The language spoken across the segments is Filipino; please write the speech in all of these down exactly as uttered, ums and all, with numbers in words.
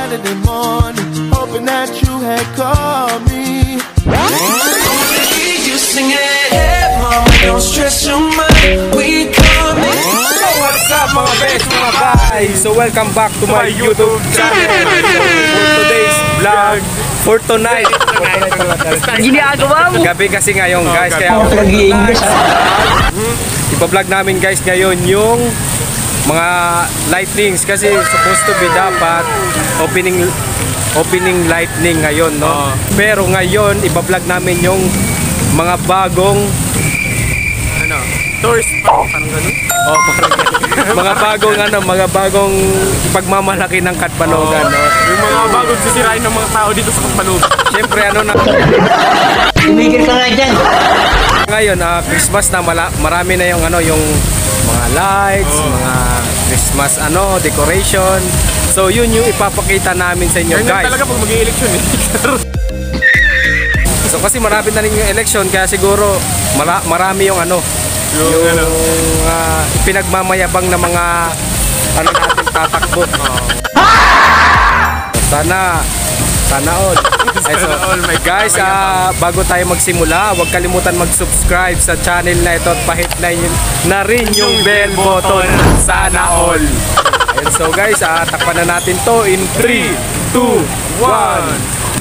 Saturday morning, hoping that you had called me. You sing it, hey mama, don't stress your mind. We coming. What's up mga best mga guys? So welcome back to my YouTube channel. For today's vlog, for tonight. Ginagawa mo? Gabi kasi ngayon guys, kaya ipa-vlog namin guys ngayon yung mga lightnings kasi supposed to be dapat opening opening lightning ngayon, no? Pero ngayon ipa-vlog namin yung mga bagong ano, tourist pa, parang ganun. Oh, parang mga bagong ano, mga bagong pagmamalaki ng Katbalogan, no? Yung mga bagong sisirain ng mga tao dito sa Katbalogan. Siyempre ano na Tumigil ka nga dyan. ngayon, uh, Christmas na mala, marami na yung ano, yung mga lights, oh. mga Christmas ano, decoration. So yun yung ipapakita namin sa inyo, guys. Ganyan talaga pag mag-i-election eh. So kasi marami na rin yung election, kaya siguro mara, marami yung ano, yung, yung ano, uh, pinagmamayabang na mga ano natin tatakbo. Oh. Sana sana all. Ay, so, guys, uh, bago tayo magsimula, huwag kalimutan mag-subscribe sa channel na ito at pahit na, yun, na rin yung bell button. Sana all. Ayun, so guys, uh, takpan na natin to in three, two, one.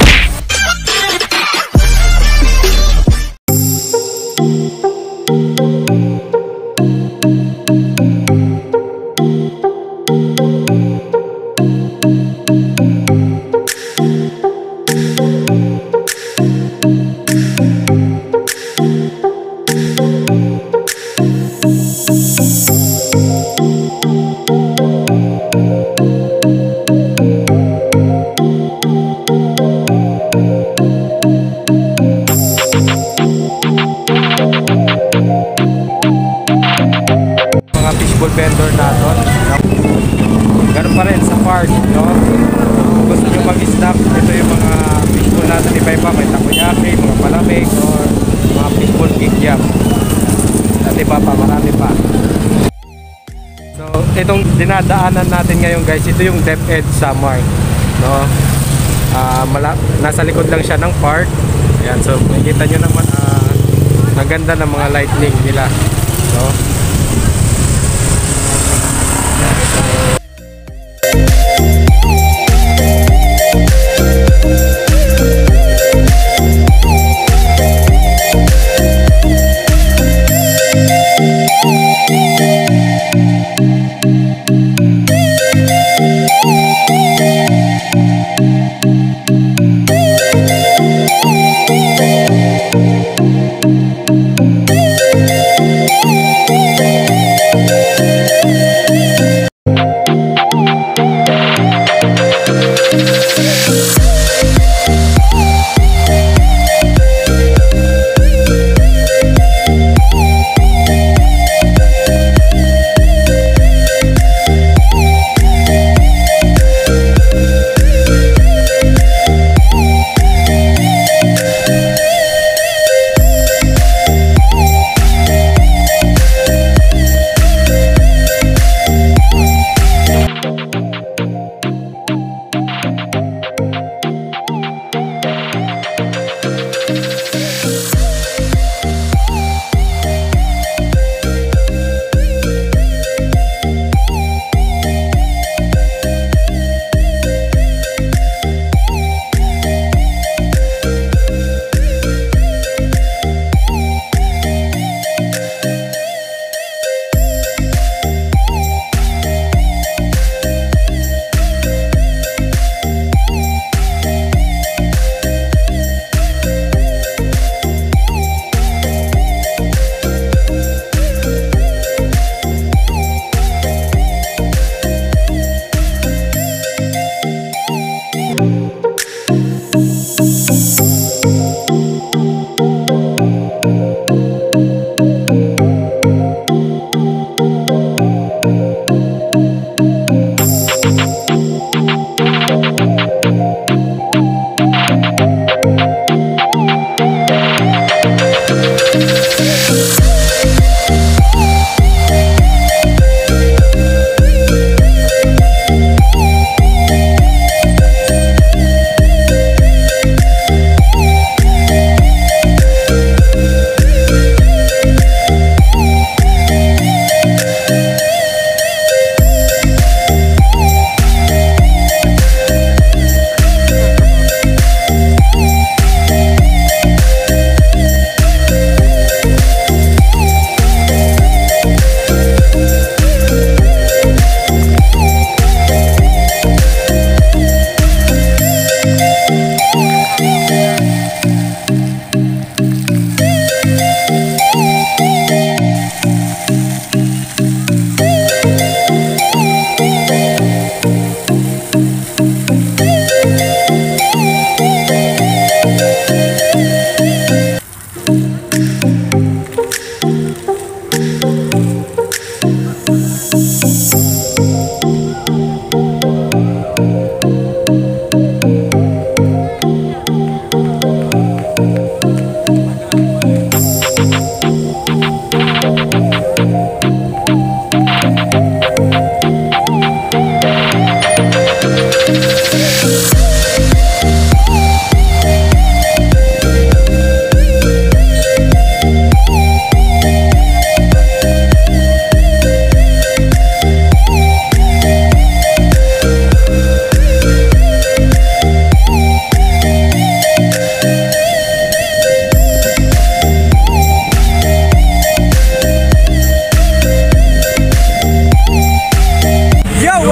Fishbowl vendor natin. Ganun pa rin sa park, no? Kung gusto nyo mag-stock, ito yung mga fishbowl natin. Iba-iba, may takoyaki, mga palamig, or mga fishbowl kikiam. At iba pa, marami pa. So, itong dinadaanan natin ngayon guys, ito yung DepEd Samar, no? Uh, nasa likod lang siya ng park. Ayan, so makikita nyo naman, uh, ang ganda ng mga lightning nila, no? We'll be right back.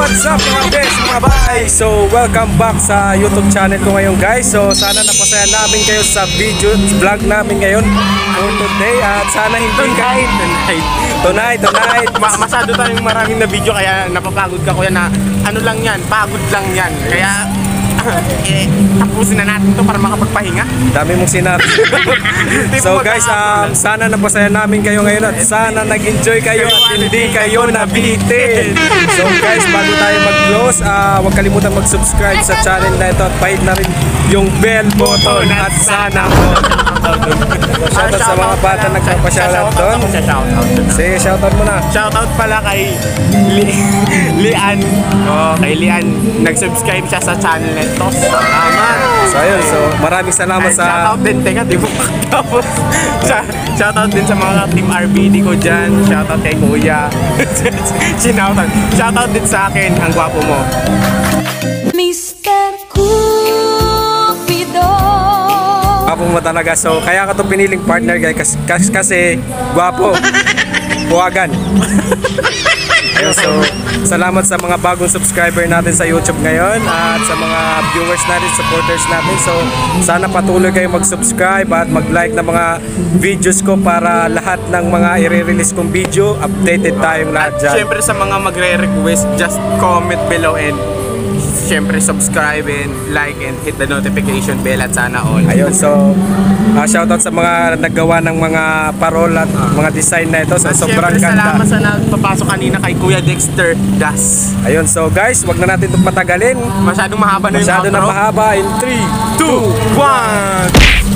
What's up mga guys, mga bay? So welcome back sa YouTube channel ko ngayon guys. So sana napasaya namin kayo sa video vlog namin ngayon for today. At sana hindi kayo Tonight. Tonight, tonight Ma masyado tayong maraming na video kaya napapagod ka kuya na ano lang yan, pagod lang yan. Kaya eh, tapusin na natin to para makapagpahinga. Dami mong sinabi. So guys, um, sana napasaya namin kayo ngayon at sana nag-enjoy kayo at hindi kayo nabitin. So guys, bago tayo mag-close, uh, huwag kalimutan mag-subscribe sa channel na ito at pahit na rin yung bell button at sana all. Shoutout sa mga bata nagpapashoutout doon. Sige, shoutout mo na. Shoutout pala kay Li Lian. Oh, kay Lian. Nag-subscribe siya sa channel nito. Salamat. So ayun, so maraming salamat sa... Shoutout din, teka, di mo pagtapos. Shoutout din sa mga team R B D ko dyan. Shoutout kay Kuya. Shoutout. Shoutout din sa akin, ang gwapo mo. mister Cupido. Gwapo mo talaga. So kaya ka itong piniling partner guys kasi, kasi, kasi gwapo. Buwagan. Ayun, so salamat sa mga bagong subscriber natin sa YouTube ngayon at sa mga viewers natin, supporters natin. So sana patuloy kayo mag-subscribe at mag-like ng mga videos ko para lahat ng mga i-release kong video, updated tayong lahat At dyan. syempre sa mga magre-request, just comment below and syempre subscribe and like and hit the notification bell at sana all. Ayun, so uh, shoutout sa mga naggawa ng mga parol at mga design na ito. So At sobrang syempre ganda. salamat sa nagpapasok kanina kay Kuya Dexter Das. Ayun, so guys, wag na natin itong patagalin. Masyadong mahaba na yung Masyado na outro. mahaba. In three, two, one.